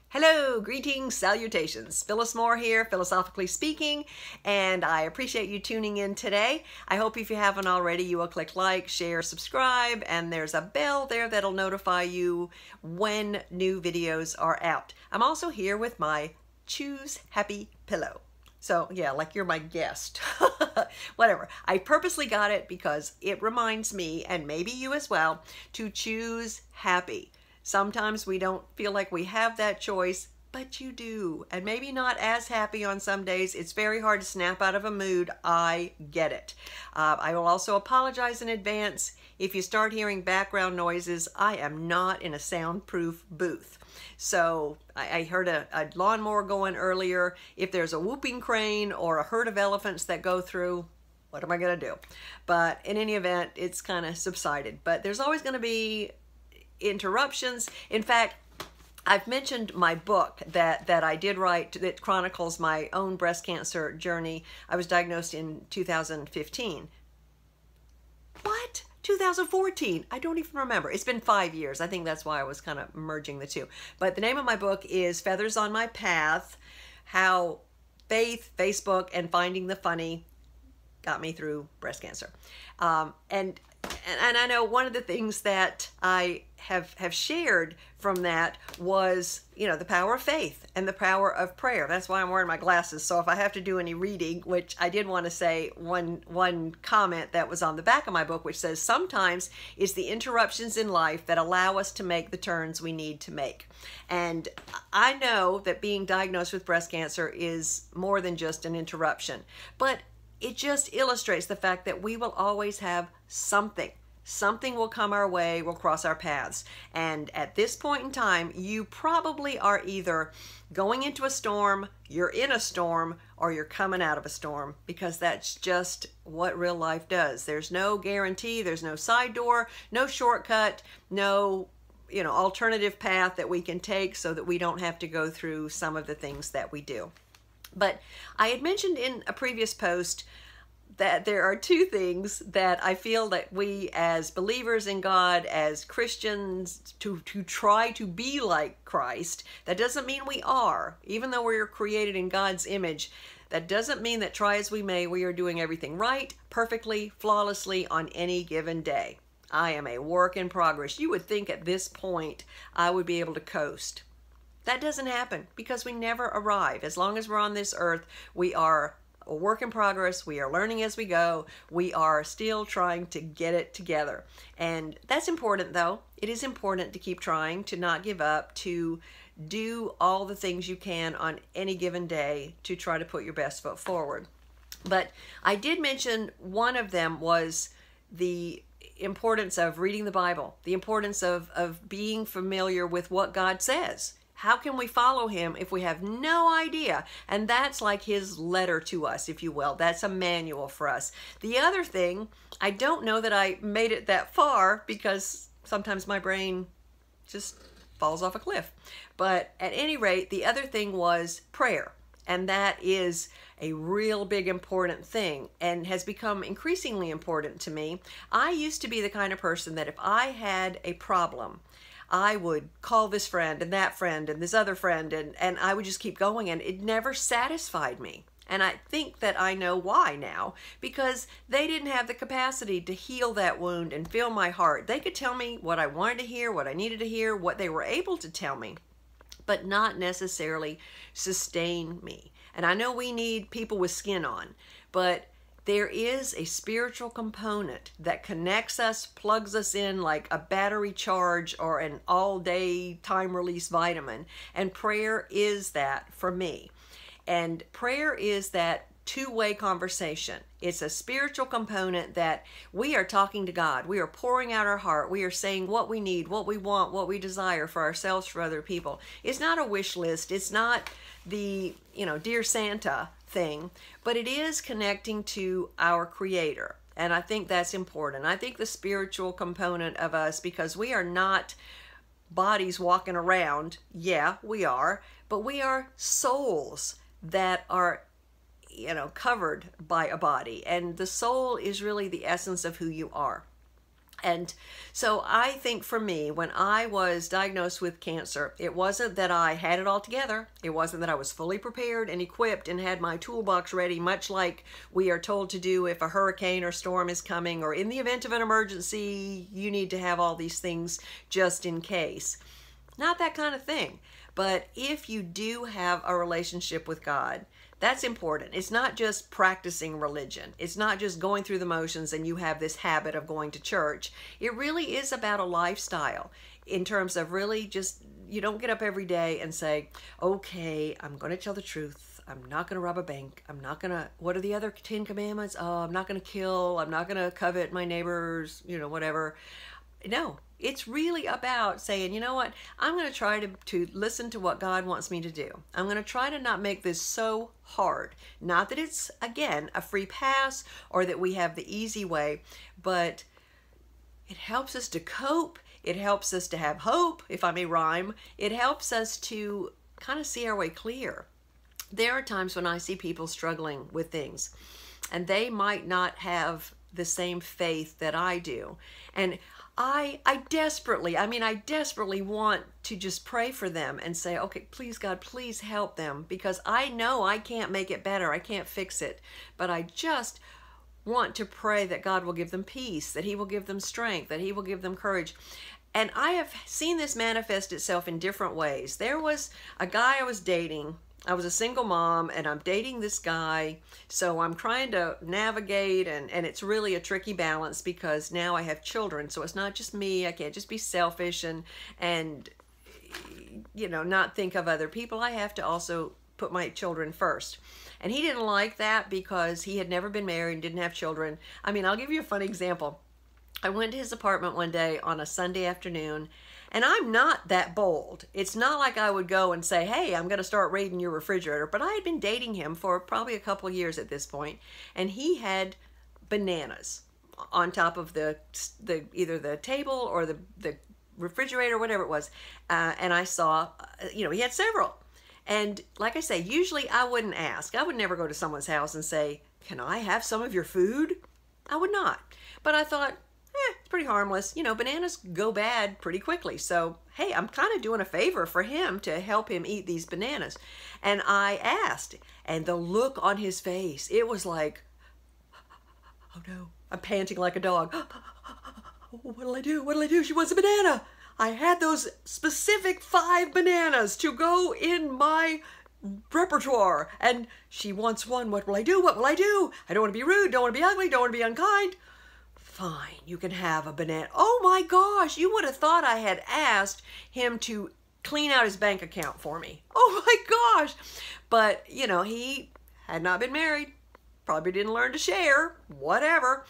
Hello, greetings, salutations. Phyllis Moore here, Philosophically Speaking, and I appreciate you tuning in today. I hope if you haven't already, you will click like, share, subscribe, and there's a bell there that'll notify you when new videos are out. I'm also here with my Choose Happy pillow. So yeah, like you're my guest. Whatever. I purposely got it because it reminds me, and maybe you as well, to choose happy. Sometimes we don't feel like we have that choice, but you do. And maybe not as happy on some days. It's very hard to snap out of a mood. I get it. I will also apologize in advance if you start hearing background noises. I am not in a soundproof booth. So I heard a lawnmower going earlier. If there's a whooping crane or a herd of elephants that go through, what am I going to do? But in any event, it's kind of subsided. But there's always going to be interruptions. In fact, I've mentioned my book that I did write that chronicles my own breast cancer journey. I was diagnosed in 2015. What? 2014? I don't even remember. It's been 5 years. I think that's why I was kind of merging the two. But the name of my book is Feathers on My Path: How Faith, Facebook, and Finding the Funny Got Me Through Breast Cancer. And I know one of the things that I have shared from that was, you know, the power of faith and the power of prayer. That's why I'm wearing my glasses. So if I have to do any reading, which I did want to say one comment that was on the back of my book, which says, sometimes it's the interruptions in life that allow us to make the turns we need to make. And I know that being diagnosed with breast cancer is more than just an interruption, but it just illustrates the fact that we will always have something. Something will come our way, will cross our paths. And at this point in time, you probably are either going into a storm, you're in a storm, or you're coming out of a storm, because that's just what real life does. There's no guarantee, there's no side door, no shortcut, no alternative path that we can take so that we don't have to go through some of the things that we do. But I had mentioned in a previous post that there are two things that I feel that we as believers in God, as Christians, to try to be like Christ. That doesn't mean we are. Even though we're created in God's image, that doesn't mean that try as we may, we are doing everything right, perfectly, flawlessly on any given day. I am a work in progress. You would think at this point I would be able to coast. That doesn't happen because we never arrive. As long as we're on this earth, we are a work in progress. We are learning as we go. We are still trying to get it together. And that's important, though. It is important to keep trying, to not give up, to do all the things you can on any given day to try to put your best foot forward. But I did mention one of them was the importance of reading the Bible, the importance of being familiar with what God says. How can we follow him if we have no idea? And that's like his letter to us, if you will. That's a manual for us. The other thing, I don't know that I made it that far because sometimes my brain just falls off a cliff. But at any rate, the other thing was prayer. And that is a real big important thing and has become increasingly important to me. I used to be the kind of person that if I had a problem, I would call this friend and this other friend, and I would just keep going, and it never satisfied me. And I think that I know why now, because they didn't have the capacity to heal that wound and fill my heart. They could tell me what I wanted to hear, what I needed to hear, what they were able to tell me, but not necessarily sustain me. And I know we need people with skin on, but there is a spiritual component that connects us, plugs us in like a battery charge or an all-day time-release vitamin. And prayer is that for me. And prayer is that two-way conversation. It's a spiritual component that we are talking to God. We are pouring out our heart. We are saying what we need, what we want, what we desire for ourselves, for other people. It's not a wish list. It's not the, Dear Santa thing, but it is connecting to our Creator. And I think that's important. I think the spiritual component of us, because we are not bodies walking around. Yeah, we are, but we are souls that are covered by a body, and the soul is really the essence of who you are. And so I think for me, when I was diagnosed with cancer, it wasn't that I had it all together. It wasn't that I was fully prepared and equipped and had my toolbox ready, much like we are told to do if a hurricane or storm is coming, or in the event of an emergency, you need to have all these things just in case. Not that kind of thing. But if you do have a relationship with God, that's important. It's not just practicing religion. It's not just going through the motions and you have this habit of going to church. It really is about a lifestyle in terms of really just, you don't get up every day and say, okay, I'm going to tell the truth. I'm not going to rob a bank. I'm not going to, what are the other 10 commandments? Oh, I'm not going to kill. I'm not going to covet my neighbors, whatever. No, it's really about saying, you know what, I'm going to try to listen to what God wants me to do. I'm going to try to not make this so hard. Not that it's, again, a free pass or that we have the easy way, but it helps us to cope. It helps us to have hope, if I may rhyme. It helps us to kind of see our way clear. There are times when I see people struggling with things, and they might not have the same faith that I do. And I desperately want to just pray for them and say, okay, please God, please help them, because I know I can't make it better. I can't fix it. But I just want to pray that God will give them peace, that He will give them strength, that He will give them courage. And I have seen this manifest itself in different ways. There was a guy I was dating. I was a single mom and I'm dating this guy, so I'm trying to navigate, and it's really a tricky balance because now I have children, so it's not just me. I can't just be selfish and not think of other people. I have to also put my children first. And he didn't like that because he had never been married and didn't have children. I mean, I'll give you a funny example. I went to his apartment one day on a Sunday afternoon, and I'm not that bold. It's not like I would go and say, hey, I'm going to start raiding your refrigerator. But I had been dating him for probably a couple of years at this point, and he had bananas on top of the either the table or the refrigerator, whatever it was. And I saw, he had several. And like I say, usually I wouldn't ask. I would never go to someone's house and say, can I have some of your food? I would not. But I thought, it's pretty harmless. Bananas go bad pretty quickly. So, hey, I'm kind of doing a favor for him to help him eat these bananas. And I asked, and the look on his face, it was like, oh no, I'm panting like a dog. What'll I do? What'll I do? She wants a banana. I had those specific 5 bananas to go in my repertoire, and she wants one. What will I do? What will I do? I don't want to be rude, don't want to be ugly, don't want to be unkind. Fine, you can have a banana. Oh my gosh, you would have thought I had asked him to clean out his bank account for me. Oh my gosh. But, he had not been married, probably didn't learn to share, whatever.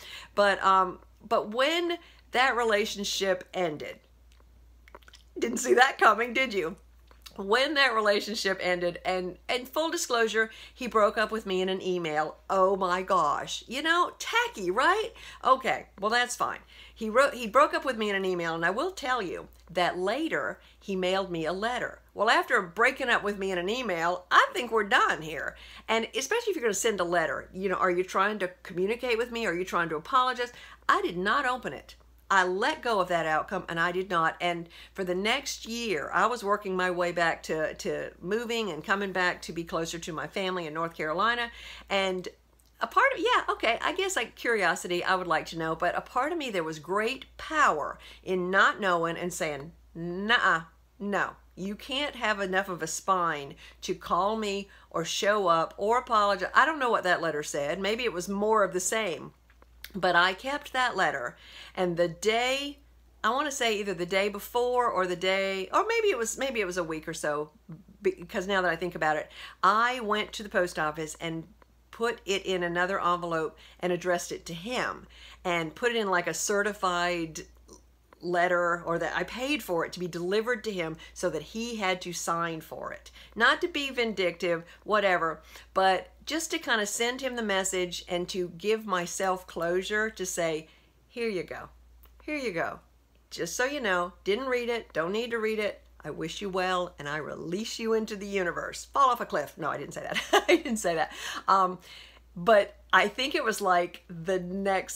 But when that relationship ended, didn't see that coming, did you? When that relationship ended, and full disclosure, he broke up with me in an email. Oh my gosh. Tacky, right? Okay, well that's fine. He broke up with me in an email, and I will tell you that later he mailed me a letter. Well, after breaking up with me in an email, I think we're done here. And especially if you're going to send a letter, are you trying to communicate with me? Are you trying to apologize? I did not open it. I let go of that outcome, and I did not. And for the next year, I was working my way back to moving and coming back to be closer to my family in North Carolina. And a part of, I guess like curiosity, I would like to know, but a part of me, there was great power in not knowing and saying, nuh-uh, no. You can't have enough of a spine to call me or show up or apologize. I don't know what that letter said. Maybe it was more of the same. But I kept that letter, and the day, I want to say either the day before or the day, or maybe it was a week or so, because now that I think about it, I went to the post office and put it in another envelope and addressed it to him, and put it in like a certified letter, or that I paid for it to be delivered to him so that he had to sign for it. Not to be vindictive, whatever, but just to kind of send him the message and to give myself closure to say, here you go. Here you go. Just so you know, didn't read it, don't need to read it. I wish you well, and I release you into the universe. Fall off a cliff. No, I didn't say that. I didn't say that. But I think it was like the next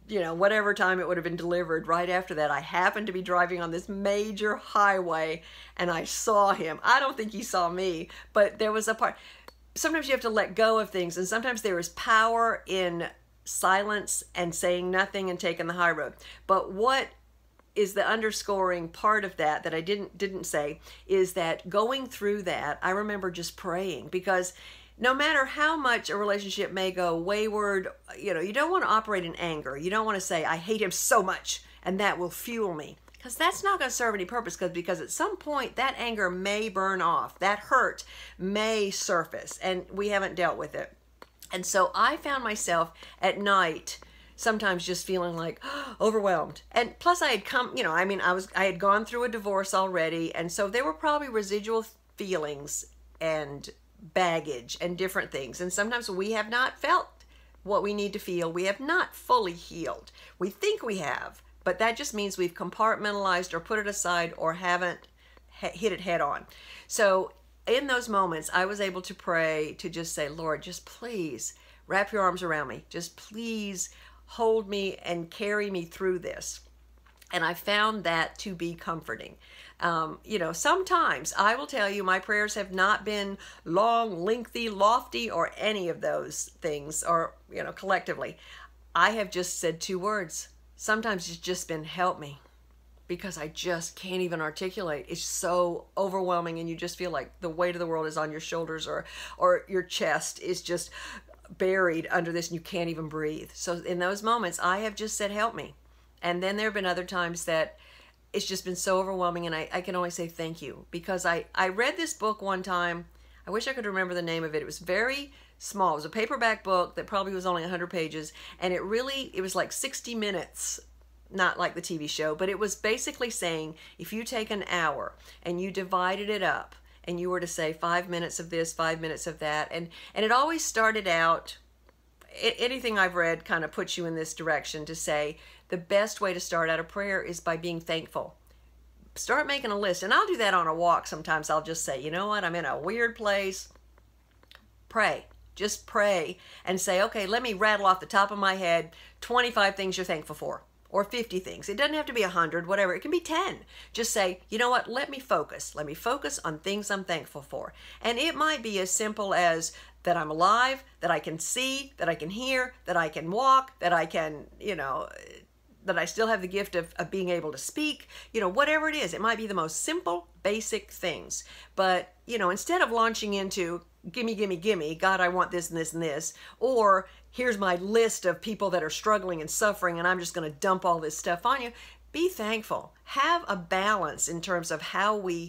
you know, whatever time it would have been delivered, right after that, I happened to be driving on this major highway and I saw him. I don't think he saw me, but there was a part. Sometimes you have to let go of things, and sometimes there is power in silence and saying nothing and taking the high road. But what is the underscoring part of that I didn't say is that going through that, I remember just praying, because no matter how much a relationship may go wayward, you know, you don't want to operate in anger. You don't want to say, I hate him so much, and that will fuel me. Because that's not going to serve any purpose, because at some point that anger may burn off. That hurt may surface, and we haven't dealt with it. And so I found myself at night sometimes just feeling like overwhelmed. And plus I had come, you know, I mean, I had gone through a divorce already, and so there were probably residual feelings and baggage and different things. And sometimes we have not felt what we need to feel. We have not fully healed. We think we have, but that just means we've compartmentalized or put it aside or haven't hit it head on. So in those moments, I was able to pray, to just say, Lord, just please wrap your arms around me. Just please hold me and carry me through this. And I found that to be comforting. You know, sometimes I will tell you my prayers have not been long, lengthy, lofty, or any of those things, or, you know, collectively. I have just said 2 words. Sometimes it's just been help me, because I just can't even articulate. It's so overwhelming, and you just feel like the weight of the world is on your shoulders, or your chest is just buried under this and you can't even breathe. So in those moments, I have just said, help me. And then there have been other times that it's just been so overwhelming, and I can only say thank you, because I read this book one time. I wish I could remember the name of it. It was very small. It was a paperback book that probably was only 100 pages, and it was like 60 minutes, not like the TV show, but it was basically saying, if you take an hour and you divided it up, and you were to say 5 minutes of this, 5 minutes of that, and it always started out, anything I've read kind of puts you in this direction, to say the best way to start out a prayer is by being thankful. Start making a list, and I'll do that on a walk sometimes. I'll just say, you know what, I'm in a weird place. Pray. Just pray and say, okay, let me rattle off the top of my head 25 things you're thankful for, or 50 things. It doesn't have to be 100, whatever. It can be 10. Just say, you know what, let me focus. Let me focus on things I'm thankful for. And it might be as simple as that I'm alive, that I can see, that I can hear, that I can walk, that I can, you know, that I still have the gift of being able to speak, you know, whatever it is. It might be the most simple, basic things. But, you know, instead of launching into, gimme, gimme, gimme, God, I want this and this and this, or here's my list of people that are struggling and suffering, and I'm just going to dump all this stuff on you, be thankful. Have a balance in terms of how we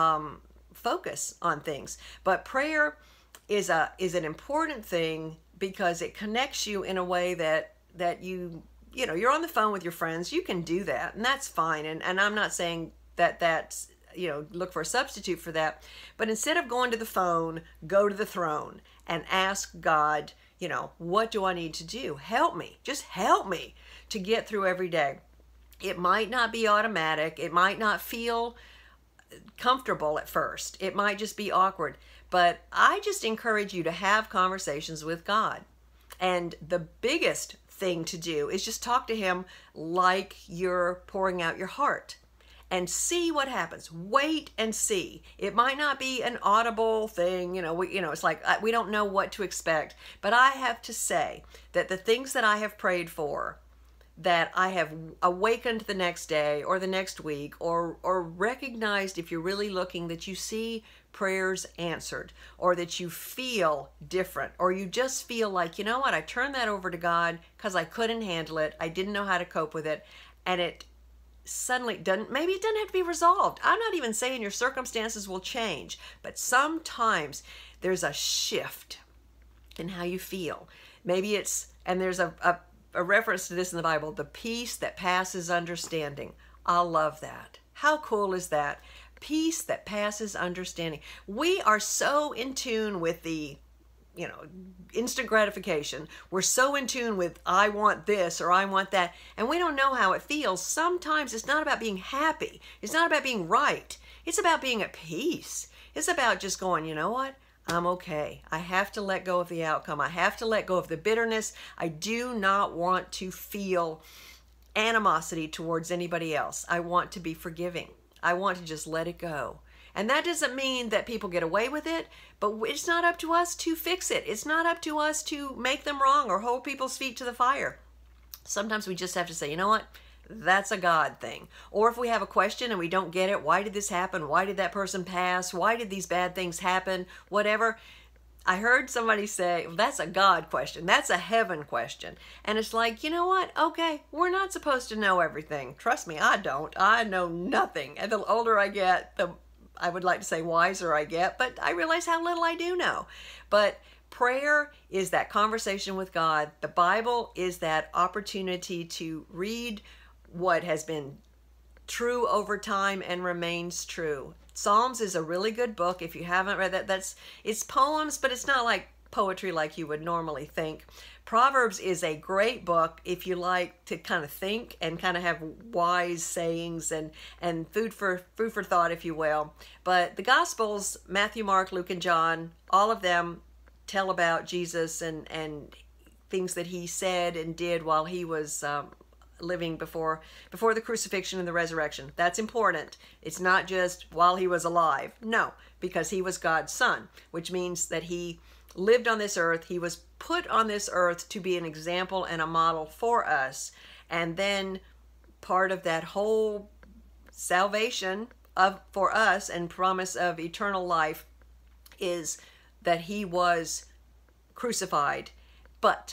focus on things. But prayer is an important thing, because it connects you in a way that you know, you're on the phone with your friends, you can do that, and that's fine. And I'm not saying that that's, you know, look for a substitute for that. But instead of going to the phone, go to the throne and ask God, you know, what do I need to do? Help me. Just help me to get through every day. It might not be automatic. It might not feel comfortable at first. It might just be awkward. But I just encourage you to have conversations with God. And the biggest thing to do is just talk to him like you're pouring out your heart, and see what happens. Wait and see. It might not be an audible thing, you know, it's like we don't know what to expect. But I have to say that the things that I have prayed for, that I have awakened the next day or the next week, or recognized, if you're really looking, that you see prayers answered, or that you feel different, or you just feel like, you know what, I turned that over to God because I couldn't handle it. I didn't know how to cope with it. And it suddenly maybe it doesn't have to be resolved. I'm not even saying your circumstances will change, but sometimes there's a shift in how you feel. Maybe it's, and there's a reference to this in the Bible, the peace that passes understanding. I love that. How cool is that? Peace that passes understanding. We are so in tune with the, you know, instant gratification. We're so in tune with, I want this or I want that, and we don't know how it feels. Sometimes it's not about being happy. It's not about being right. It's about being at peace. It's about just going, you know what? I'm okay. I have to let go of the outcome. I have to let go of the bitterness. I do not want to feel animosity towards anybody else. I want to be forgiving. I want to just let it go. And that doesn't mean that people get away with it, but it's not up to us to fix it. It's not up to us to make them wrong or hold people's feet to the fire. Sometimes we just have to say, you know what? That's a God thing. Or if we have a question and we don't get it, why did this happen? Why did that person pass? Why did these bad things happen? Whatever. I heard somebody say, well, that's a God question. That's a heaven question. And it's like, you know what? Okay, we're not supposed to know everything. Trust me, I don't. I know nothing. And the older I get, the I would like to say wiser I get, but I realize how little I do know. But prayer is that conversation with God. The Bible is that opportunity to read what has been true over time and remains true. Psalms is a really good book. If you haven't read that, it's poems, but it's not like poetry like you would normally think. Proverbs is a great book if you like to kind of think and kind of have wise sayings and food for thought, if you will. But the Gospels, Matthew, Mark, Luke, and John, all of them tell about Jesus and things that he said and did while he was living before the crucifixion and the resurrection. That's important. It's not just while he was alive. No, because he was God's son, which means that he lived on this earth. He was put on this earth to be an example and a model for us. And then part of that whole salvation for us and promise of eternal life is that he was crucified. But,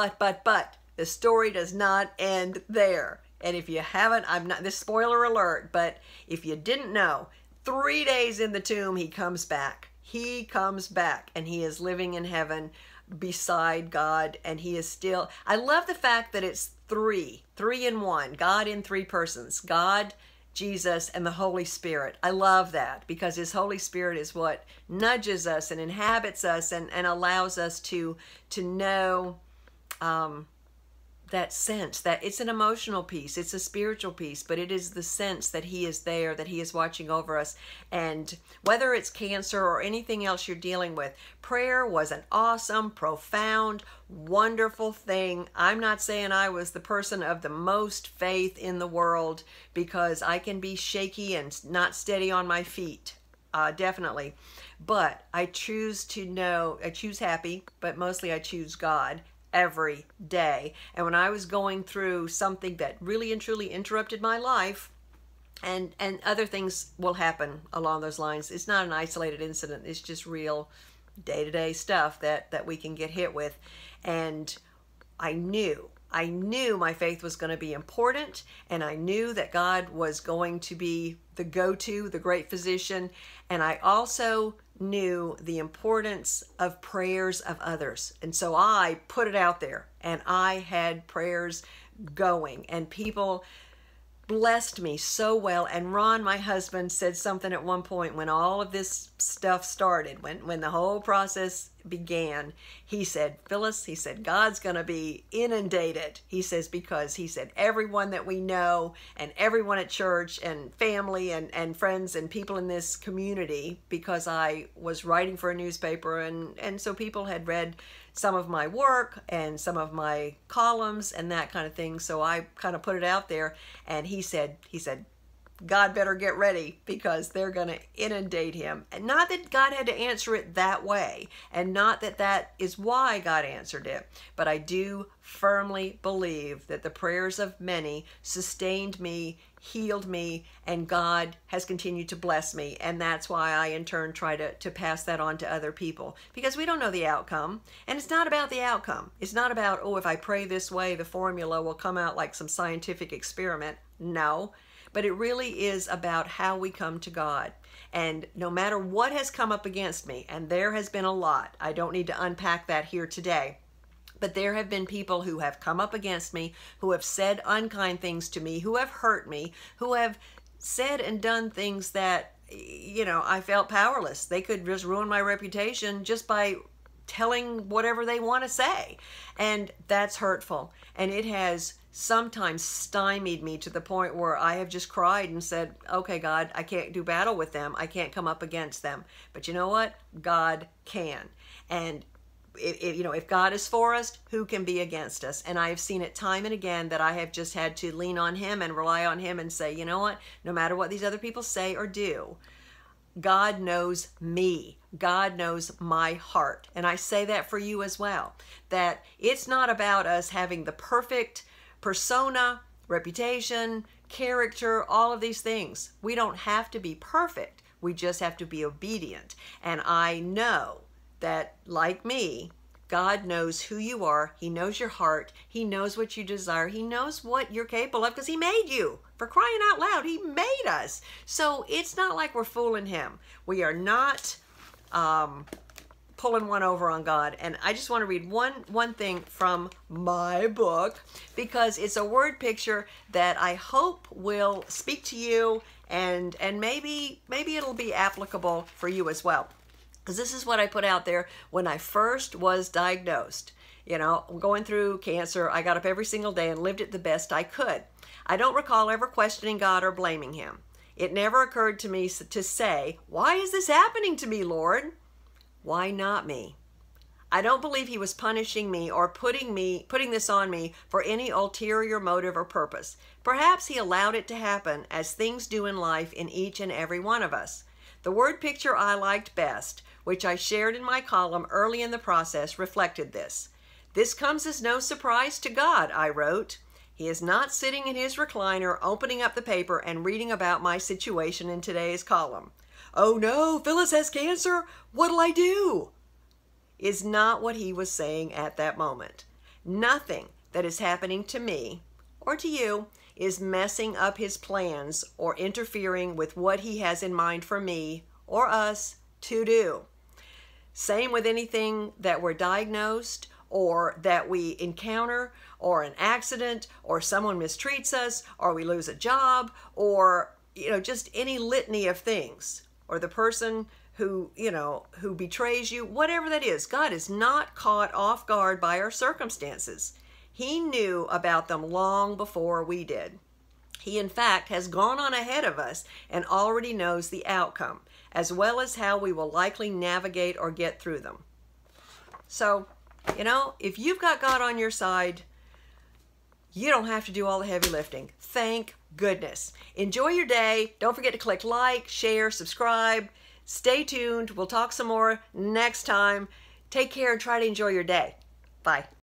the story does not end there. And if you haven't, this spoiler alert, but if you didn't know, 3 days in the tomb, he comes back. He comes back and he is living in heaven beside God, and he is still, I love the fact that it's three in one, God in three persons, God, Jesus, and the Holy Spirit. I love that because his Holy Spirit is what nudges us and inhabits us and allows us to know that sense that it's an emotional piece, it's a spiritual piece, but it is the sense that he is there, that he is watching over us. And whether it's cancer or anything else you're dealing with, prayer was an awesome, profound, wonderful thing. I'm not saying I was the person of the most faith in the world, because I can be shaky and not steady on my feet, definitely. But I choose happy, but mostly I choose God every day. And when I was going through something that really and truly interrupted my life, and other things will happen along those lines, it's not an isolated incident, it's just real day-to-day stuff that we can get hit with. And I knew my faith was going to be important, and I knew that God was going to be the go-to, the great physician. And I also knew the importance of prayers of others. And so I put it out there, and I had prayers going, and people blessed me so well. And Ron, my husband, said something at one point when all of this stuff started, when the whole process began. He said, Phyllis, he said, God's going to be inundated. He says, because he said, everyone that we know and everyone at church and family and friends and people in this community, because I was writing for a newspaper, and so people had read some of my work and some of my columns and that kind of thing. So I kind of put it out there, and he said, God better get ready, because they're going to inundate him. And not that God had to answer it that way, and not that that is why God answered it, but I do firmly believe that the prayers of many sustained me, healed me, and God has continued to bless me. And that's why I in turn try to pass that on to other people, because we don't know the outcome. And it's not about the outcome. It's not about, oh, if I pray this way, the formula will come out like some scientific experiment. No. But it really is about how we come to God. And no matter what has come up against me, and there has been a lot, I don't need to unpack that here today, but there have been people who have come up against me, who have said unkind things to me, who have hurt me, who have said and done things that, I felt powerless. They could just ruin my reputation just by telling whatever they want to say. And that's hurtful. And it has sometimes stymied me to the point where I have just cried and said, okay, God, I can't do battle with them. I can't come up against them. But you know what? God can. And if God is for us, who can be against us? And I have seen it time and again that I have just had to lean on him and rely on him and say, you know what? No matter what these other people say or do, God knows me. God knows my heart. And I say that for you as well, that it's not about us having the perfect persona, reputation, character, all of these things. We don't have to be perfect. We just have to be obedient. And I know that, like me, God knows who you are. He knows your heart. He knows what you desire. He knows what you're capable of because he made you. For crying out loud, he made us. So it's not like we're fooling him. We are not pulling one over on God. And I just want to read one thing from my book because it's a word picture that I hope will speak to you and maybe it'll be applicable for you as well. Because this is what I put out there when I first was diagnosed. You know, going through cancer, I got up every single day and lived it the best I could. I don't recall ever questioning God or blaming him. It never occurred to me to say, why is this happening to me, Lord? Why not me? I don't believe he was punishing me or putting this on me for any ulterior motive or purpose. Perhaps he allowed it to happen as things do in life in each and every one of us. The word picture I liked best, which I shared in my column early in the process, reflected this. This comes as no surprise to God, I wrote. He is not sitting in his recliner, opening up the paper and reading about my situation in today's column. Oh no, Phyllis has cancer. What'll I do? Is not what he was saying at that moment. Nothing that is happening to me or to you is messing up his plans or interfering with what he has in mind for me or us to do. Same with anything that we're diagnosed or that we encounter or an accident or someone mistreats us or we lose a job or, just any litany of things or the person who betrays you, whatever that is. God is not caught off guard by our circumstances. He knew about them long before we did. He, in fact, has gone on ahead of us and already knows the outcome, as well as how we will likely navigate or get through them. So, if you've got God on your side, you don't have to do all the heavy lifting. Thank goodness. Enjoy your day. Don't forget to click like, share, subscribe. Stay tuned. We'll talk some more next time. Take care and try to enjoy your day. Bye.